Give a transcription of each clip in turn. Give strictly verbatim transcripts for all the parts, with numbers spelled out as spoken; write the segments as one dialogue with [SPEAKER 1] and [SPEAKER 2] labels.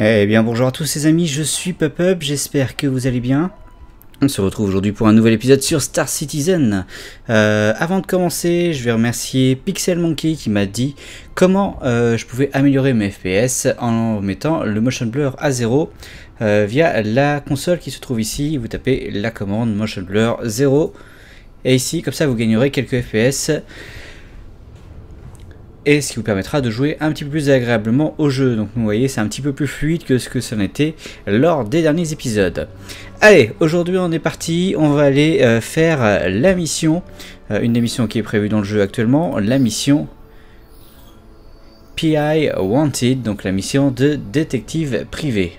[SPEAKER 1] Eh bien bonjour à tous les amis, je suis PupUp, j'espère que vous allez bien. On se retrouve aujourd'hui pour un nouvel épisode sur Star Citizen. Euh, avant de commencer, je vais remercier Pixel Monkey qui m'a dit comment euh, je pouvais améliorer mes F P S en mettant le motion blur à zéro euh, via la console qui se trouve ici. Vous tapez la commande motion blur zéro et ici, comme ça vous gagnerez quelques F P S. Et ce qui vous permettra de jouer un petit peu plus agréablement au jeu. Donc vous voyez, c'est un petit peu plus fluide que ce que ça n'était lors des derniers épisodes. Allez, aujourd'hui on est parti, on va aller euh, faire la mission, euh, une des missions qui est prévue dans le jeu actuellement, la mission P I Wanted, donc la mission de détective privé.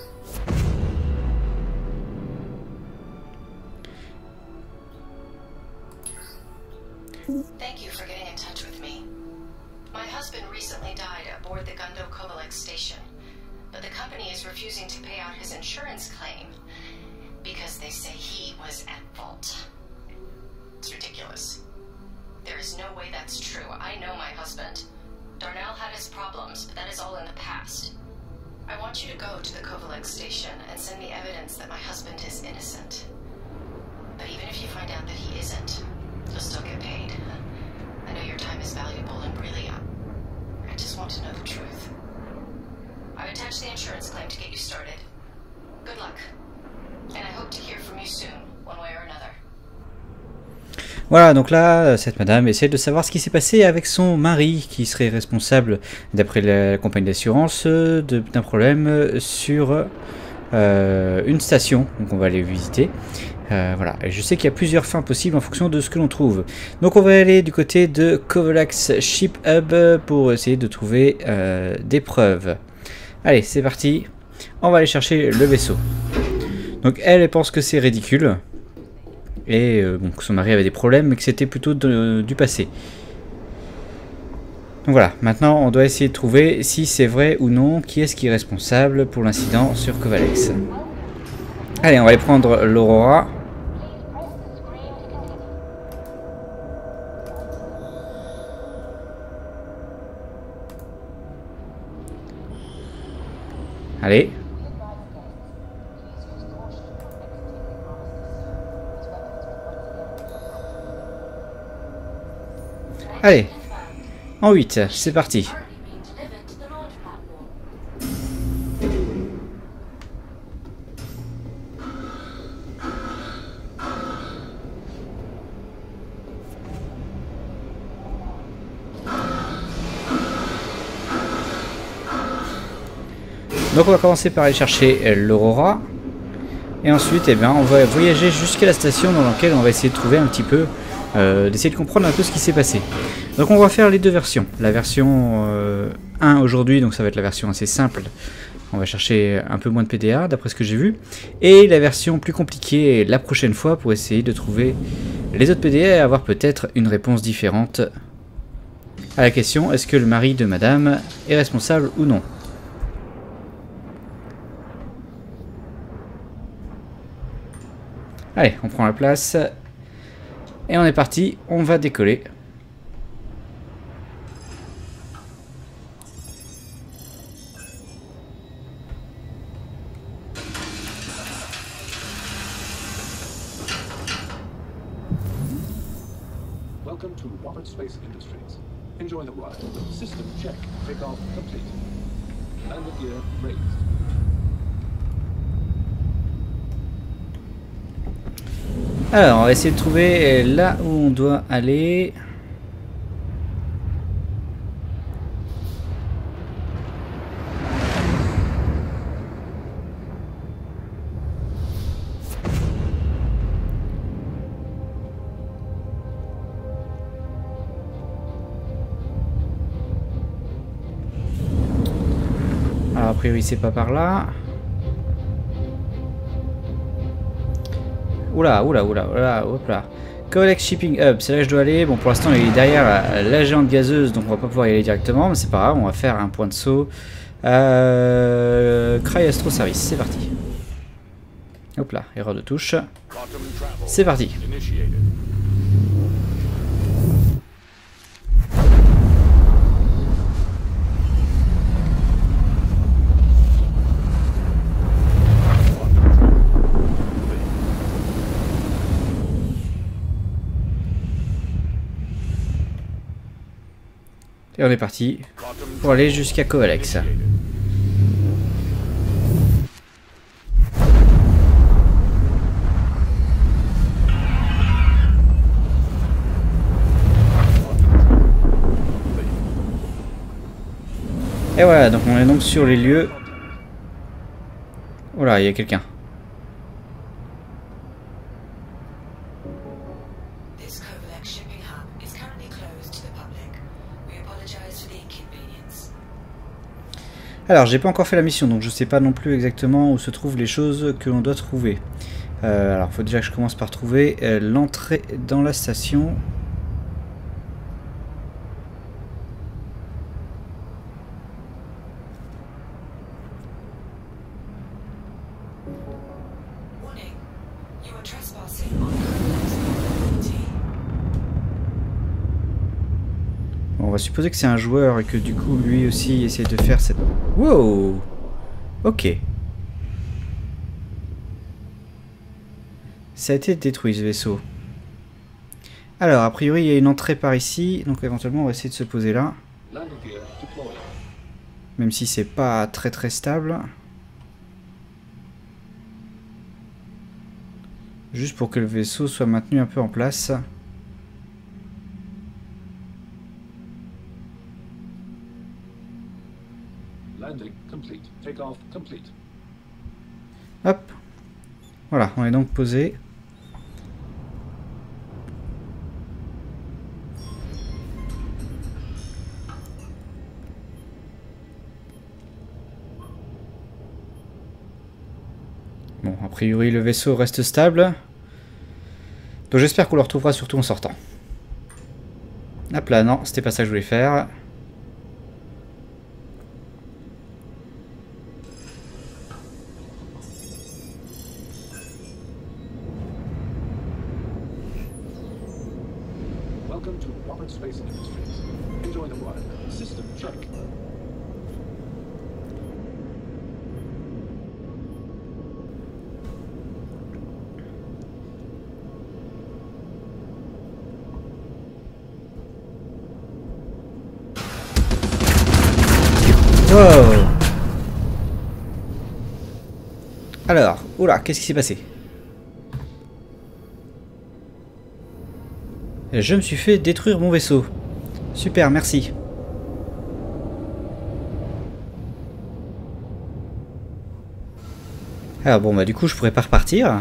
[SPEAKER 2] Thank you for getting in touch with me. My husband recently died aboard the Gundo Kovalex station, but the company is refusing to pay out his insurance claim because they say he was at fault. It's ridiculous. There is no way that's true. I know my husband. Darnell had his problems, but that is all in the past. I want you to go to the Kovalex station and send me evidence that my husband is innocent. But even if you find out that he isn't, you'll still get paid. I know your time is valuable and really, I just want to know the truth. I've attached the insurance claim to get you started. Good luck. And I hope to hear from you soon, one way or another.
[SPEAKER 1] Voilà, donc là, cette madame essaie de savoir ce qui s'est passé avec son mari, qui serait responsable, d'après la compagnie d'assurance, d'un problème sur euh, une station. Donc on va aller visiter. Euh, voilà, et je sais qu'il y a plusieurs fins possibles en fonction de ce que l'on trouve. Donc on va aller du côté de Kovalex Ship Hub pour essayer de trouver euh, des preuves. Allez, c'est parti. On va aller chercher le vaisseau. Donc elle, elle pense que c'est ridicule. Et euh, bon, que son mari avait des problèmes, mais que c'était plutôt de, du passé. Donc voilà, maintenant on doit essayer de trouver si c'est vrai ou non, qui est-ce qui est responsable pour l'incident sur Kovalex. Allez, on va aller prendre l'Aurora. Allez. Allez. En huit, c'est parti. Donc on va commencer par aller chercher l'Aurora. Et ensuite, eh bien, on va voyager jusqu'à la station dans laquelle on va essayer de trouver un petit peu, euh, d'essayer de comprendre un peu ce qui s'est passé. Donc on va faire les deux versions. La version euh, un aujourd'hui, donc ça va être la version assez simple. On va chercher un peu moins de P D A, d'après ce que j'ai vu. Et la version plus compliquée la prochaine fois pour essayer de trouver les autres P D A et avoir peut-être une réponse différente à la question, est-ce que le mari de madame est responsable ou non? Allez, on prend la place. Et on est parti, on va décoller.
[SPEAKER 3] Welcome to Robert Space Industries. Enjoy the ride. System check. Takeoff complete. Landing gear raised.
[SPEAKER 1] Alors, on va essayer de trouver là où on doit aller. Alors, a priori, c'est pas par là. Oula, oula, oula, oula, hop là. Kovalex Shipping Hub, c'est là que je dois aller. Bon, pour l'instant, il est derrière la, la géante gazeuse, donc on va pas pouvoir y aller directement, mais c'est pas grave, on va faire un point de saut. Euh, Cry Astro Service, c'est parti. Hop là, erreur de touche. C'est parti. Et on est parti pour aller jusqu'à Kovalex. Et voilà, donc on est donc sur les lieux. Oh là, il y a quelqu'un. Alors, j'ai pas encore fait la mission, donc je sais pas non plus exactement où se trouvent les choses que l'on doit trouver. Euh, alors, faut déjà que je commence par trouver euh, l'entrée dans la station. On va supposer que c'est un joueur et que du coup lui aussi essaie de faire cette... Wow. Ok. Ça a été détruit ce vaisseau. Alors a priori il y a une entrée par ici, donc éventuellement on va essayer de se poser là. Même si c'est pas très très stable. Juste pour que le vaisseau soit maintenu un peu en place. Hop. Voilà, on est donc posé. Bon, a priori le vaisseau reste stable. Donc j'espère qu'on le retrouvera surtout en sortant. Hop là, non, c'était pas ça que je voulais faire.
[SPEAKER 3] Welcome to Robert Space Industries. Enjoy the ride. System check.
[SPEAKER 1] Wow. Alors, oula, qu'est-ce qui s'est passé? Je me suis fait détruire mon vaisseau. Super, merci. Alors bon, bah du coup, je pourrais pas repartir.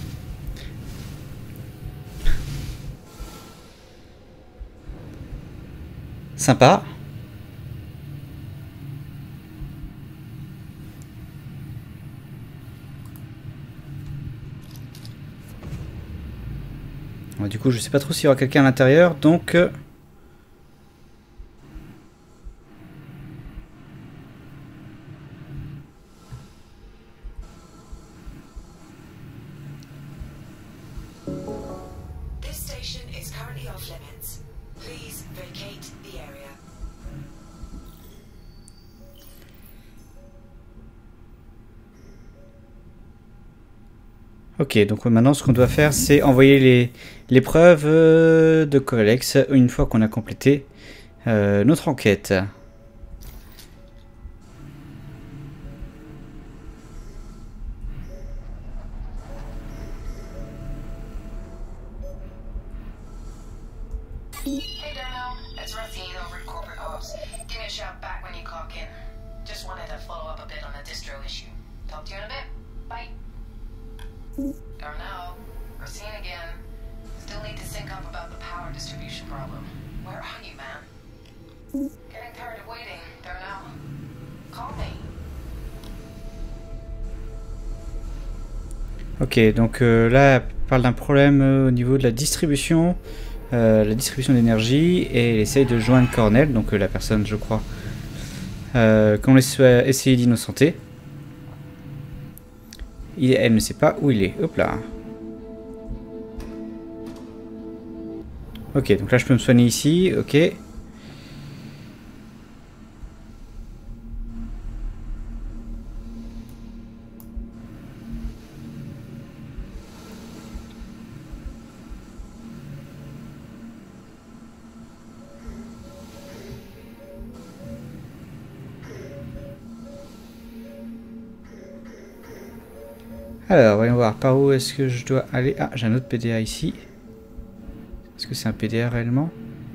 [SPEAKER 1] Sympa. Bon, du coup, je sais pas trop s'il y aura quelqu'un à l'intérieur, donc... Euh... Ok, donc maintenant ce qu'on doit faire c'est envoyer les, les preuves euh, de Kovalex une fois qu'on a complété euh, notre enquête.
[SPEAKER 2] Hey Darnell, it's Racine over at Corporate Ops. Give me a shout back when you clock in. Just wanted to follow up a bit on the distro issue. Talk to you in a bit. Bye. Darnell, Racine again. Still need to sync up about the power distribution problem. Where are you, man? Getting tired of waiting, Darnell. Call me.
[SPEAKER 1] Ok, donc euh, là, elle parle d'un problème euh, au niveau de la distribution, euh, la distribution d'énergie, et elle essaye de joindre Cornell, donc euh, la personne, je crois, euh, qu'on essaie essayer d'innocenter. Il, elle ne sait pas où il est. Hop là. Ok, donc là je peux me soigner ici. Ok. Alors, voyons voir par où est-ce que je dois aller. Ah, j'ai un autre P D A ici. Est-ce que c'est un P D A réellement?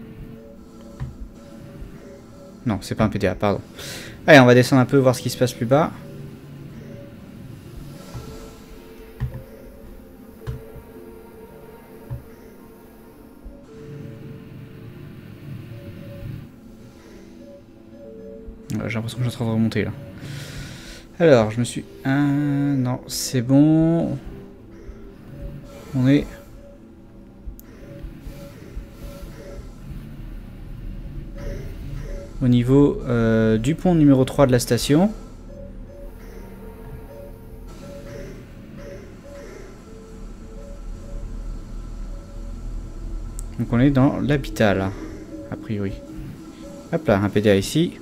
[SPEAKER 1] Non, c'est pas un P D A, pardon. Allez, on va descendre un peu, voir ce qui se passe plus bas. J'ai l'impression que je suis en train de remonter là. Alors, je me suis... Ah, non, c'est bon. On est... au niveau euh, du pont numéro trois de la station. Donc on est dans l'habitat là, a priori. Hop là, un P D A ici.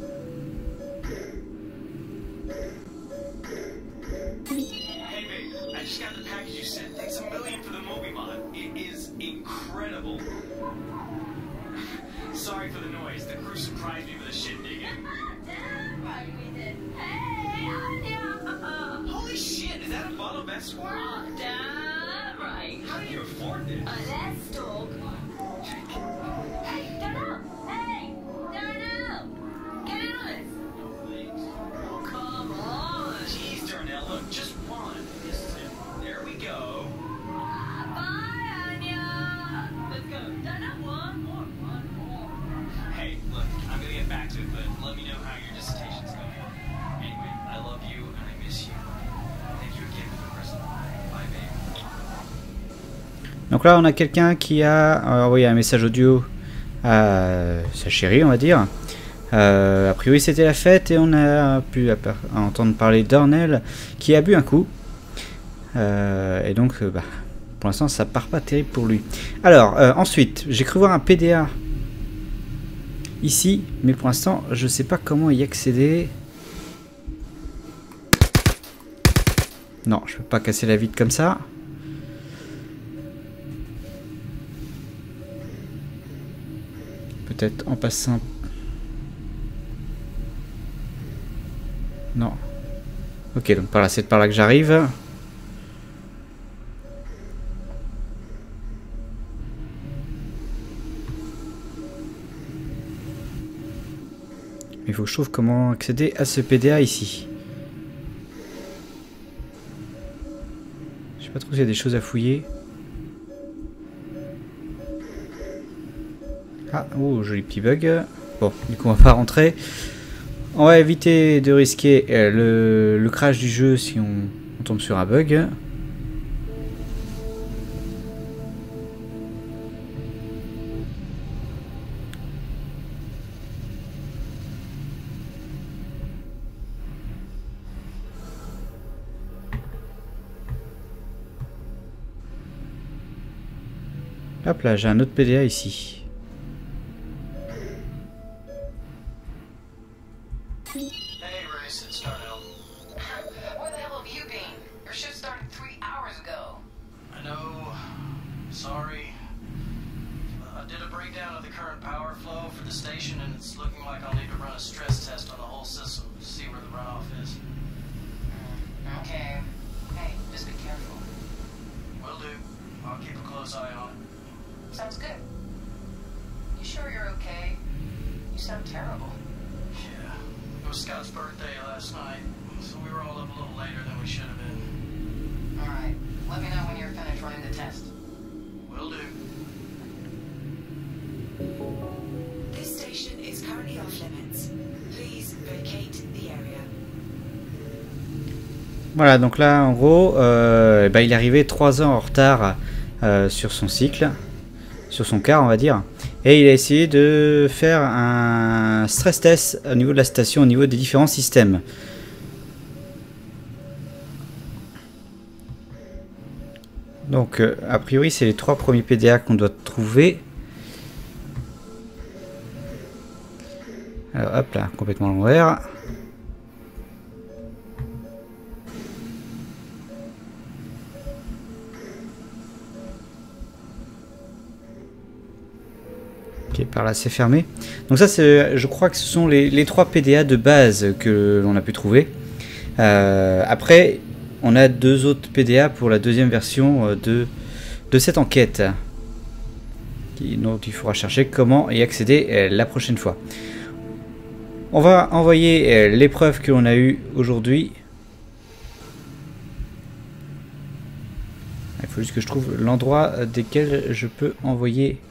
[SPEAKER 1] Donc là, on a quelqu'un qui a envoyé un message audio à sa chérie, on va dire. Euh, a priori, c'était la fête et on a pu entendre parler d'Ornell qui a bu un coup. Euh, et donc, bah, pour l'instant, ça part pas terrible pour lui. Alors, euh, ensuite, j'ai cru voir un P D A ici, mais pour l'instant, je sais pas comment y accéder. Non, je peux pas casser la vitre comme ça. Peut-être en passant. Non. Ok, donc par là, c'est par là que j'arrive. Il faut que je trouve comment accéder à ce P D A ici. Je sais pas trop s'il y a des choses à fouiller. Ah, oh, joli petit bug. Bon, du coup, on va pas rentrer. On va éviter de risquer le, le crash du jeu si on, on tombe sur un bug. Hop là, j'ai un autre P D A ici.
[SPEAKER 2] Sounds good. You sure you're okay? You sound terrible.
[SPEAKER 4] Yeah. It was Scott's birthday last night, so we were all up a little later than we should have been.
[SPEAKER 2] Alright. Let me know when you're finished running the test.
[SPEAKER 4] Will do.
[SPEAKER 5] This station is currently off limits. Please vacate the area.
[SPEAKER 1] Voilà, donc là, en gros, euh, bah, il est arrivé trois ans en retard euh, sur son cycle. Sur son car, on va dire, et il a essayé de faire un stress test au niveau de la station, au niveau des différents systèmes. Donc, euh, a priori, c'est les trois premiers P D A qu'on doit trouver. Alors, hop là, complètement à l'envers. Ok, par là c'est fermé. Donc ça, c'est, je crois que ce sont les, les trois P D A de base que l'on a pu trouver. Euh, après, on a deux autres P D A pour la deuxième version de, de cette enquête. Donc il faudra chercher comment y accéder la prochaine fois. On va envoyer les preuves que l'on a eues aujourd'hui. Il faut juste que je trouve l'endroit desquels je peux envoyer.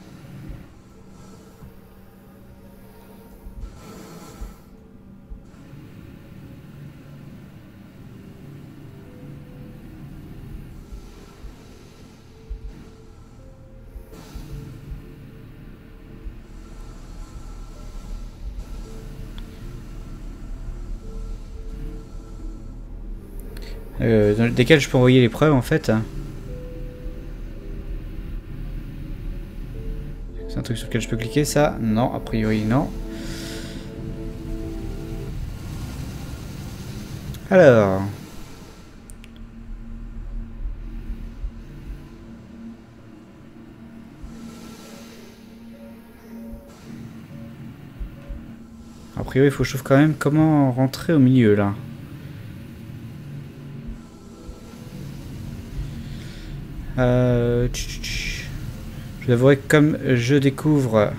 [SPEAKER 1] Euh, dans lesquels je peux envoyer les preuves en fait. C'est un truc sur lequel je peux cliquer, ça? Non, a priori non. Alors... A priori il faut que je trouve quand même comment rentrer au milieu là. Euh, je vous avouerai que comme je découvre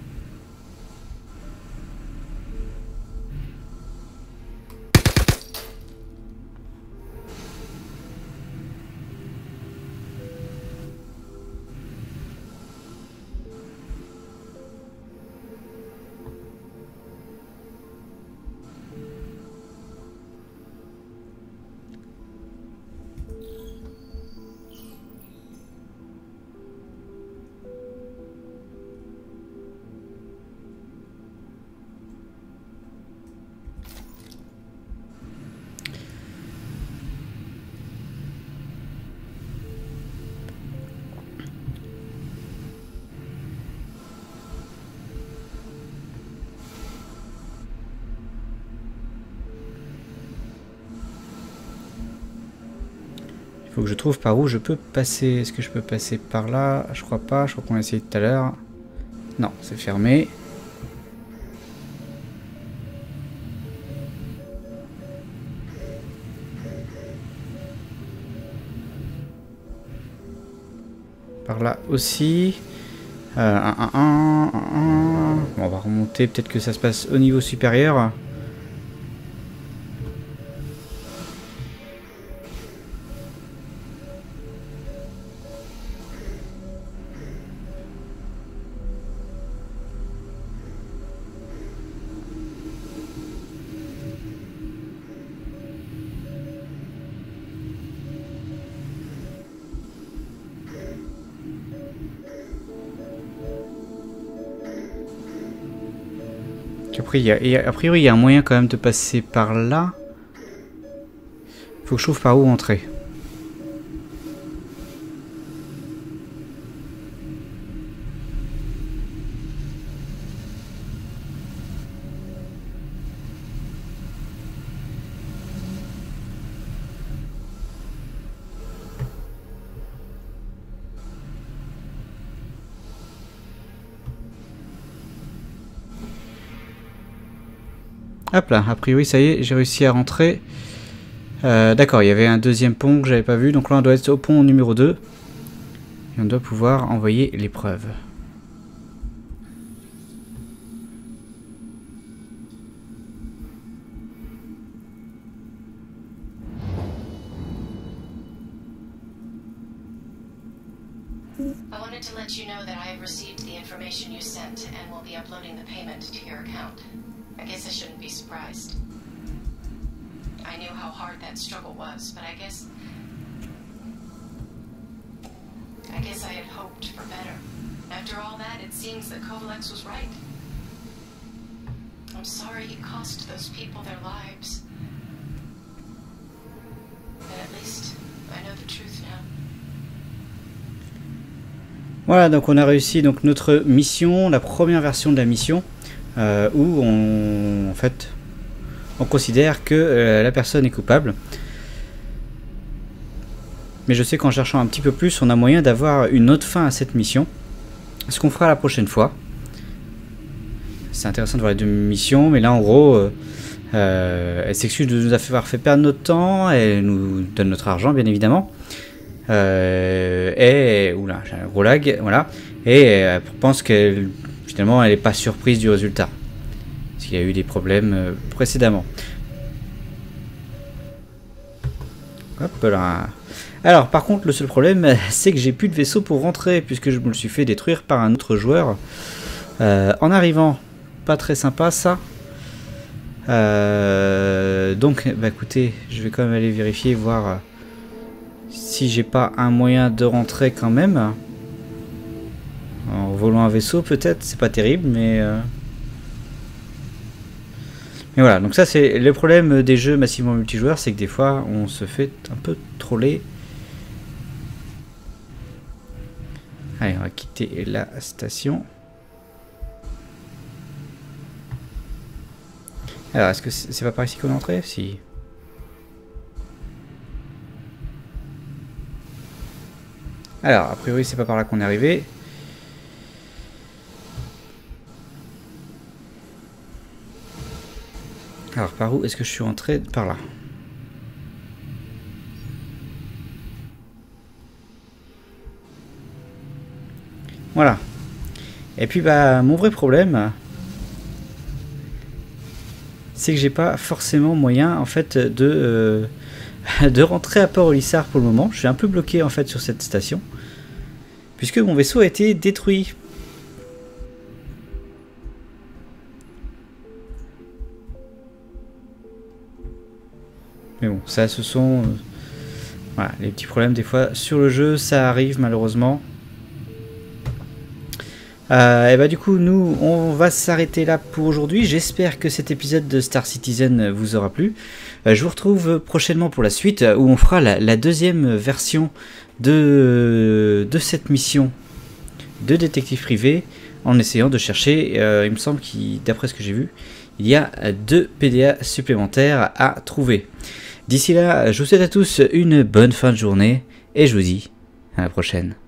[SPEAKER 1] faut que je trouve par où je peux passer. Est-ce que je peux passer par là? Je crois pas, je crois qu'on a essayé tout à l'heure. Non, c'est fermé. Par là aussi. Euh, un, un, un, un. Bon, on va remonter, peut-être que ça se passe au niveau supérieur. Après, il y a, et a priori, il y a un moyen quand même de passer par là. Faut que je trouve par où entrer. Hop là, a priori ça y est, j'ai réussi à rentrer. Euh, D'accord, il y avait un deuxième pont que j'avais pas vu, donc là on doit être au pont numéro deux. Et on doit pouvoir envoyer l'épreuve.
[SPEAKER 2] I wanted to let you know that I have received the information you sent and will be uploading the payment to your account. I guess I shouldn't be surprised. I knew how hard that struggle was, but I guess... I guess I had hoped for better. After all that, it seems that Kovalex was right. I'm sorry it cost those people their lives. But at least I know the truth now.
[SPEAKER 1] Voilà, donc on a réussi donc notre mission, la première version de la mission. Euh, où on, en fait, on considère que euh, la personne est coupable. Mais je sais qu'en cherchant un petit peu plus, on a moyen d'avoir une autre fin à cette mission. Ce qu'on fera la prochaine fois. C'est intéressant de voir les deux missions, mais là en gros, euh, Euh, elle s'excuse de nous avoir fait perdre notre temps, elle nous donne notre argent bien évidemment. Euh, et oula, j'ai un gros lag, voilà. Et elle pense qu'elle finalement elle n'est pas surprise du résultat, parce qu'il y a eu des problèmes euh, précédemment. Hop là. Alors par contre le seul problème c'est que j'ai plus de vaisseau pour rentrer, puisque je me le suis fait détruire par un autre joueur euh, en arrivant. Pas très sympa ça. Euh, donc bah écoutez, je vais quand même aller vérifier, voir euh, si j'ai pas un moyen de rentrer quand même. En volant un vaisseau peut-être, c'est pas terrible, mais... Euh... Mais voilà, donc ça c'est le problème des jeux massivement multijoueurs, c'est que des fois on se fait un peu troller. Allez, on va quitter la station. Alors, est-ce que c'est pas par ici qu'on est entré? Si. Alors, a priori c'est pas par là qu'on est arrivé. Alors, par où est-ce que je suis entré? Par là. Voilà. Et puis, bah, mon vrai problème, c'est que j'ai pas forcément moyen, en fait, de, euh, de rentrer à Port-Olisar pour le moment. Je suis un peu bloqué, en fait, sur cette station, puisque mon vaisseau a été détruit. Mais bon, ça, ce sont... Euh, voilà, les petits problèmes, des fois, sur le jeu, ça arrive, malheureusement. Euh, et bah du coup, nous, on va s'arrêter là pour aujourd'hui. J'espère que cet épisode de Star Citizen vous aura plu. Euh, je vous retrouve prochainement pour la suite, où on fera la, la deuxième version de, de cette mission de détective privé, en essayant de chercher, euh, il me semble qu'il, d'après ce que j'ai vu, il y a deux P D A supplémentaires à trouver. D'ici là, je vous souhaite à tous une bonne fin de journée, et je vous dis à la prochaine.